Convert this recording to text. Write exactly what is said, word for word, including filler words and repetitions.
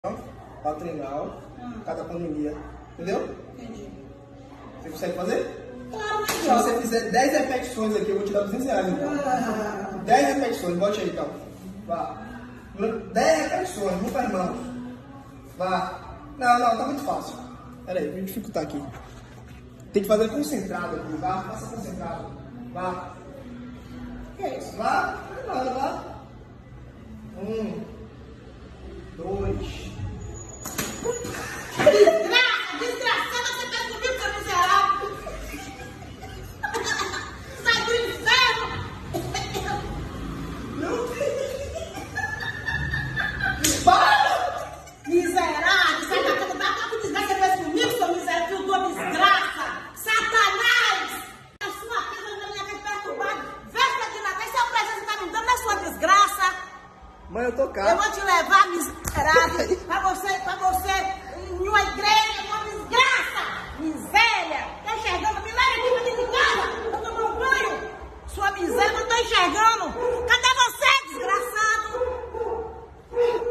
Para treinar, hum. cada pandemia. Entendeu? Entendi. Você consegue fazer? Claro, se você fizer dez repetições aqui, eu vou te dar duzentos reais. Então. Ah. dez repetições, bote aí então. Vá. dez repetições, não faz mãos. Vá. Não, não, tá muito fácil. Pera aí, vou dificultar aqui. Tem que fazer concentrado aqui. Vá, faça concentrado. Vá. Que é isso? Vá, vai lá, vá. Um. Dois. Desgraça, desgraçada, você tá comigo, seu miserável. Sai do inferno. Para! Miserável, sai da cama, dá pra desgraça, você fez comigo, seu miserável, filho da desgraça. Satanás! A sua casa na minha casa perturbada. Veste aqui na casa, se é o presente que tá me dando, é sua desgraça. Mãe, eu tô cá. Eu vou te levar, miserável, pra você, pra você.